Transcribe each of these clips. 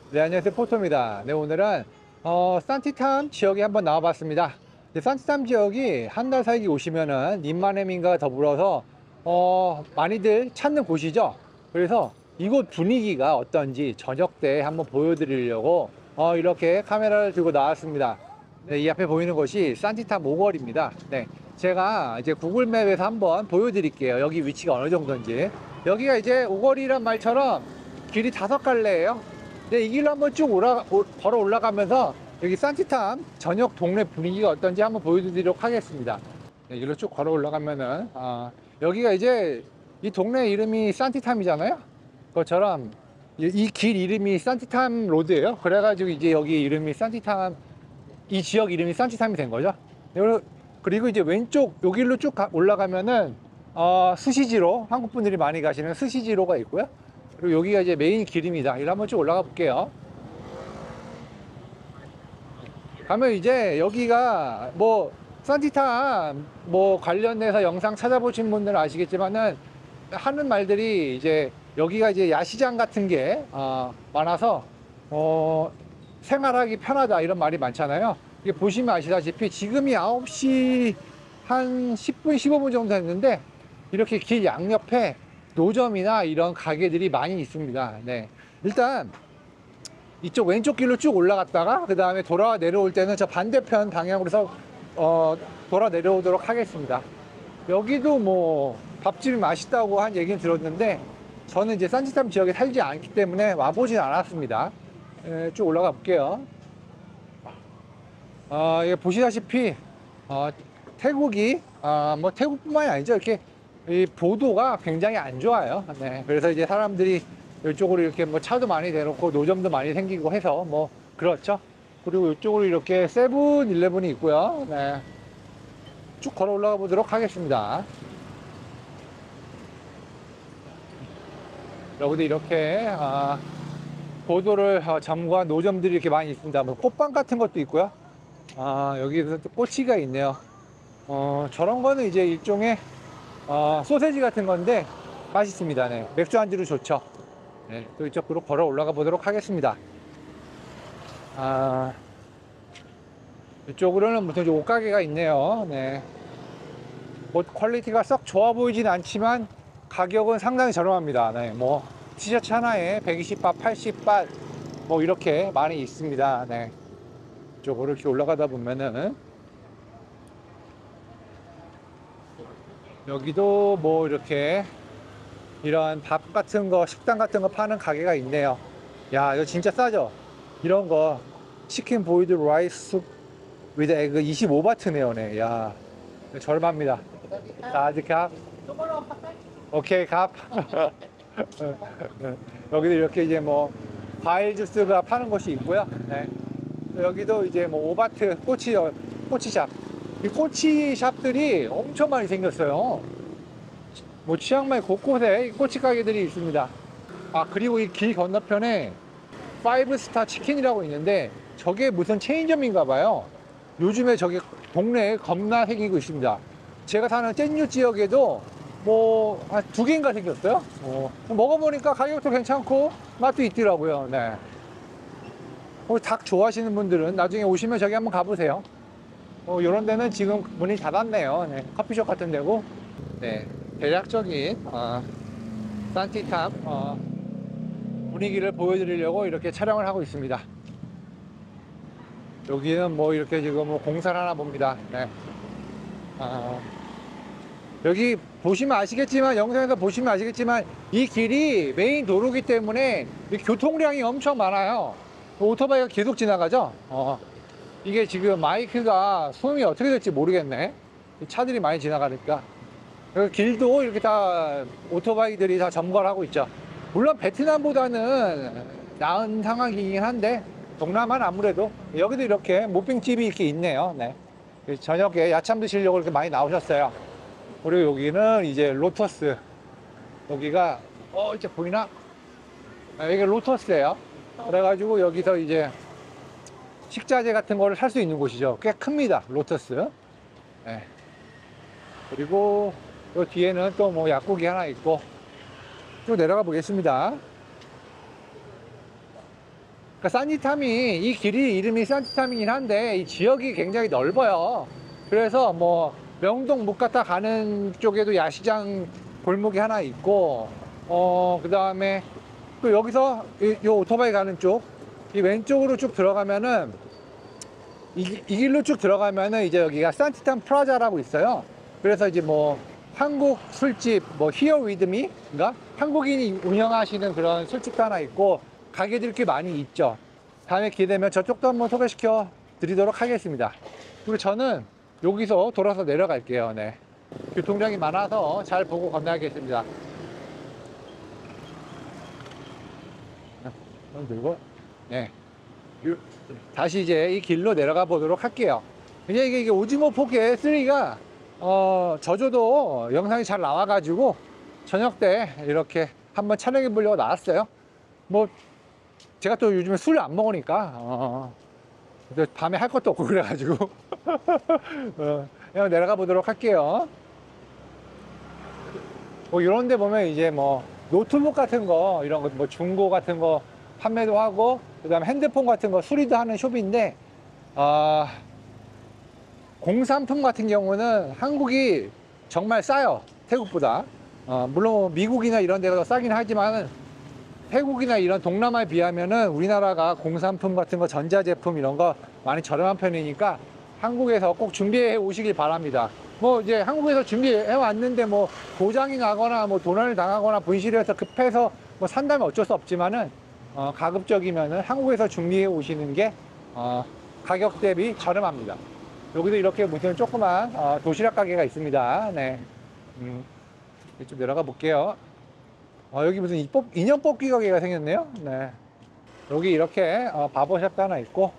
네, 안녕하세요. 포토입니다. 네, 오늘은 산티탐 지역에 한번 나와봤습니다. 네, 산티탐 지역이 한 달 살기 오시면은 님마네민과 더불어서 많이들 찾는 곳이죠. 그래서 이곳 분위기가 어떤지 저녁 때 한번 보여드리려고 이렇게 카메라를 들고 나왔습니다. 네, 이 앞에 보이는 곳이 산티탐 오거리입니다. 네, 제가 이제 구글맵에서 한번 보여드릴게요. 여기 위치가 어느 정도인지. 여기가 이제 오거리란 말처럼 길이 5갈래예요. 네, 이 길로 한번 쭉 걸어 올라가면서 여기 산티탐 저녁 동네 분위기가 어떤지 한번 보여드리도록 하겠습니다. 네, 이 길로 쭉 걸어 올라가면은 여기가 이제 이 동네 이름이 산티탐이잖아요. 그것처럼 이 길 이름이 산티탐 로드예요. 그래가지고 이제 여기 이름이 산티탐, 이 지역 이름이 산티탐이 된 거죠. 그리고 이제 왼쪽 요 길로 쭉 올라가면은 스시지로, 한국 분들이 많이 가시는 스시지로가 있고요. 그리고 여기가 이제 메인 길입니다. 이를 한번 쭉 올라가 볼게요. 가면 이제 여기가 뭐 산티탐 뭐 관련해서 영상 찾아보신 분들은 아시겠지만은 하는 말들이 이제 여기가 이제 야시장 같은 게 많아서 생활하기 편하다 이런 말이 많잖아요. 이게 보시면 아시다시피 지금이 9시 한 10분 15분 정도 됐는데 이렇게 길 양옆에 노점이나 이런 가게들이 많이 있습니다. 네. 일단 이쪽 왼쪽 길로 쭉 올라갔다가 그 다음에 돌아 내려올 때는 저 반대편 방향으로서 돌아 내려오도록 하겠습니다. 여기도 뭐 밥집이 맛있다고 한 얘기는 들었는데 저는 이제 산지탐 지역에 살지 않기 때문에 와보진 않았습니다. 쭉 올라가 볼게요. 예, 보시다시피 태국이 뭐 태국뿐만이 아니죠. 이렇게 이 보도가 굉장히 안 좋아요. 네, 그래서 이제 사람들이 이쪽으로 이렇게 뭐 차도 많이 대놓고 노점도 많이 생기고 해서 뭐 그렇죠. 그리고 이쪽으로 이렇게 세븐일레븐이 있고요. 네, 쭉 걸어 올라가 보도록 하겠습니다. 여기도 이렇게 보도를 점거한 노점들이 이렇게 많이 있습니다. 뭐 꽃빵 같은 것도 있고요. 여기서 또 꼬치가 있네요. 저런 거는 이제 일종의 소세지 같은 건데 맛있습니다. 네, 맥주 안주로 좋죠. 네, 또 이쪽으로 걸어 올라가 보도록 하겠습니다. 이쪽으로는 무슨 옷가게가 있네요. 네, 옷 퀄리티가 썩 좋아 보이진 않지만 가격은 상당히 저렴합니다. 네, 뭐 티셔츠 하나에 120바, 80바 뭐 이렇게 많이 있습니다. 네, 이쪽으로 이렇게 올라가다 보면은 여기도 뭐 이렇게 이런 밥 같은 거, 식당 같은 거 파는 가게가 있네요. 야, 이거 진짜 싸죠? 이런 거 치킨 보이드 라이스 위드 에그 25바트네요. 네. 야, 저렴합니다. 아직 값. 오케이, 값. 여기도 이렇게 이제 뭐 과일 주스가 파는 곳이 있고요. 네. 여기도 이제 뭐 오바트 꼬치샵. 이 꼬치샵들이 엄청 많이 생겼어요. 뭐 치앙마이 곳곳에 꼬치 가게들이 있습니다. 그리고 이 길 건너편에 5스타 치킨이라고 있는데 저게 무슨 체인점인가 봐요. 요즘에 저게 동네에 겁나 생기고 있습니다. 제가 사는 젠유 지역에도 뭐 한 2개인가 생겼어요. 먹어보니까 가격도 괜찮고 맛도 있더라고요. 네. 닭 좋아하시는 분들은 나중에 오시면 저기 한번 가보세요. 이런 데는 지금 문이 닫았네요. 네, 커피숍 같은 데고. 네, 대략적인 산티탑 분위기를 보여드리려고 이렇게 촬영을 하고 있습니다. 여기는 뭐 이렇게 지금 뭐 공사를 하나 봅니다. 네. 여기 보시면 아시겠지만, 영상에서 보시면 아시겠지만 이 길이 메인 도로기 때문에 교통량이 엄청 많아요. 오토바이가 계속 지나가죠. 이게 지금 마이크가 소음이 어떻게 될지 모르겠네. 차들이 많이 지나가니까. 길도 이렇게 다 오토바이들이 다 점거를 하고 있죠. 물론 베트남보다는 나은 상황이긴 한데 동남아는 아무래도. 여기도 이렇게 모빙집이 이렇게 있네요. 네. 저녁에 야참 드시려고 이렇게 많이 나오셨어요. 그리고 여기는 이제 로터스. 여기가 이제 보이나? 여기가 로터스예요. 그래가지고 여기서 이제 식자재 같은 거를 살 수 있는 곳이죠. 꽤 큽니다. 로터스. 네. 그리고 요 뒤에는 또 뭐 약국이 하나 있고 쭉 내려가 보겠습니다. 그러니까 산티타밍, 이 길이 이름이 산티타밍이긴 한데 이 지역이 굉장히 넓어요. 그래서 뭐 명동 묵가타 가는 쪽에도 야시장 골목이 하나 있고, 그 다음에 또 여기서 요 오토바이 가는 쪽, 이 왼쪽으로 쭉 들어가면은 이 길로 쭉 들어가면은 이제 여기가 산티탐 프라자라고 있어요. 그래서 이제 뭐 한국 술집 뭐 히어 위드미인가 한국인이 운영하시는 그런 술집도 하나 있고 가게들이 꽤 많이 있죠. 다음에 기회 되면 저쪽도 한번 소개시켜 드리도록 하겠습니다. 그리고 저는 여기서 돌아서 내려갈게요. 네. 교통량이 많아서 잘 보고 건너야겠습니다. 그리고 네. 다시 이제 이 길로 내려가 보도록 할게요. 이제 이게 오징어 포켓 3가 저조도 영상이 잘 나와가지고 저녁 때 이렇게 한번 촬영해 보려고 나왔어요. 뭐 제가 또 요즘에 술 안 먹으니까 밤에 할 것도 없고 그래가지고 그냥 내려가 보도록 할게요. 뭐 이런 데 보면 이제 뭐 노트북 같은 거 이런 거 뭐 중고 같은 거 판매도 하고 그 다음에 핸드폰 같은 거 수리도 하는 숍인데 공산품 같은 경우는 한국이 정말 싸요. 태국보다. 물론 미국이나 이런 데가 더 싸긴 하지만 태국이나 이런 동남아에 비하면은 우리나라가 공산품 같은 거 전자제품 이런 거 많이 저렴한 편이니까 한국에서 꼭 준비해 오시길 바랍니다. 뭐 이제 한국에서 준비해 왔는데 뭐 고장이 나거나 뭐 도난을 당하거나 분실해서 급해서 뭐 산다면 어쩔 수 없지만은 가급적이면은 한국에서 준비해 오시는 게 가격 대비 저렴합니다. 여기도 이렇게 무슨 조그만 도시락 가게가 있습니다. 네. 좀 내려가 볼게요. 여기 무슨 인형 뽑기 가게가 생겼네요. 네. 여기 이렇게 바버샵도 하나 있고,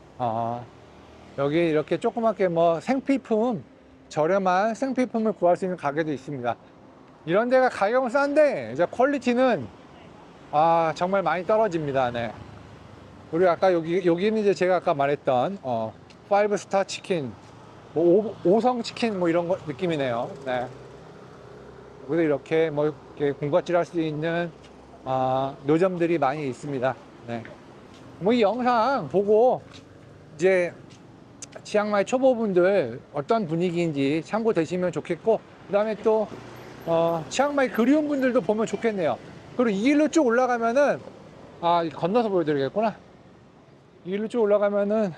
여기 이렇게 조그맣게 뭐 생필품, 저렴한 생필품을 구할 수 있는 가게도 있습니다. 이런 데가 가격은 싼데 이제 퀄리티는 정말 많이 떨어집니다. 네. 그리고 아까 여기는 이제 제가 아까 말했던 5스타 치킨, 뭐 5성 치킨 뭐 이런 거 느낌이네요. 네. 여기도 이렇게 뭐 이렇게 군것질 할 수 있는 노점들이 많이 있습니다. 네. 뭐 이 영상 보고 이제 치앙마이 초보분들 어떤 분위기인지 참고되시면 좋겠고, 그 다음에 또 치앙마이 그리운 분들도 보면 좋겠네요. 그리고 이 길로 쭉 올라가면은 건너서 보여드리겠구나. 이 길로 쭉 올라가면은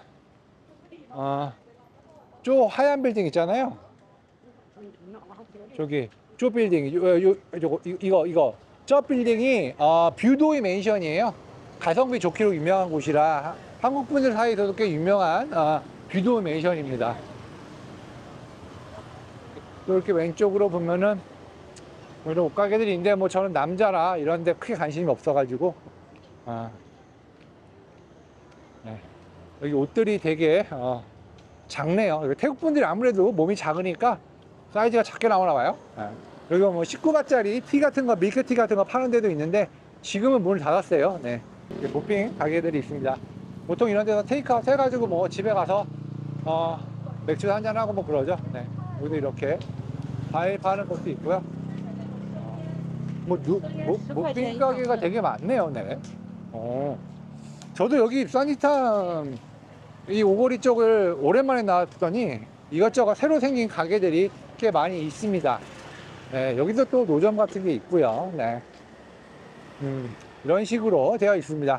저 하얀 빌딩 있잖아요. 저기 저 빌딩 이거 저 빌딩이 뷰도이 맨션이에요. 가성비 좋기로 유명한 곳이라 한국 분들 사이에서도 꽤 유명한 뷰도이 맨션입니다. 이렇게 왼쪽으로 보면은 이런 옷가게들이 있는데 뭐 저는 남자라 이런 데 크게 관심이 없어가지고 네. 여기 옷들이 되게 작네요. 태국 분들이 아무래도 몸이 작으니까 사이즈가 작게 나오나 봐요. 네. 여기 뭐 19바짜리 티 같은 거, 밀크티 같은 거 파는 데도 있는데 지금은 문을 닫았어요. 네. 보핑 가게들이 있습니다. 보통 이런 데서 테이크아웃 해가지고 뭐 집에 가서 맥주 한잔 하고 뭐 그러죠. 네. 여기도 이렇게 과일 파는 곳도 있고요. 모핑 가게가 되게 많네요. 네. 저도 여기 산티탐 이 오거리 쪽을 오랜만에 나왔더니 이것저것 새로 생긴 가게들이 꽤 많이 있습니다. 네, 여기도 또 노점 같은 게 있고요. 네. 이런 식으로 되어 있습니다.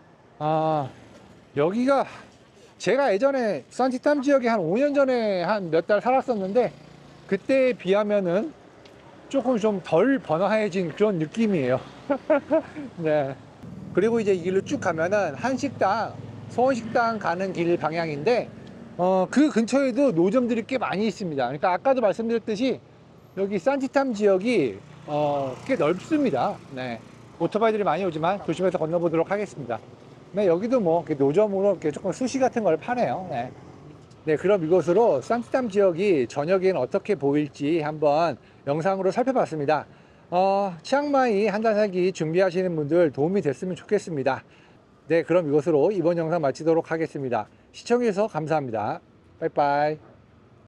여기가 제가 예전에 산티탐 지역에 한 5년 전에 한 몇 달 살았었는데 그때에 비하면은 조금 좀 덜 번화해진 그런 느낌이에요. 네. 그리고 이제 이 길로 쭉 가면은 한식당, 소원식당 가는 길 방향인데 그 근처에도 노점들이 꽤 많이 있습니다. 그러니까 아까도 말씀드렸듯이 여기 산티탐 지역이 꽤 넓습니다. 네. 오토바이들이 많이 오지만 조심해서 건너보도록 하겠습니다. 네, 여기도 뭐 노점으로 이렇게 조금 수시 같은 걸 파네요. 네. 네, 그럼 이것으로 산티탐 지역이 저녁에는 어떻게 보일지 한번 영상으로 살펴봤습니다. 치앙마이 한 달 살기 준비하시는 분들 도움이 됐으면 좋겠습니다. 네, 그럼 이것으로 이번 영상 마치도록 하겠습니다. 시청해주셔서 감사합니다. 빠이빠이.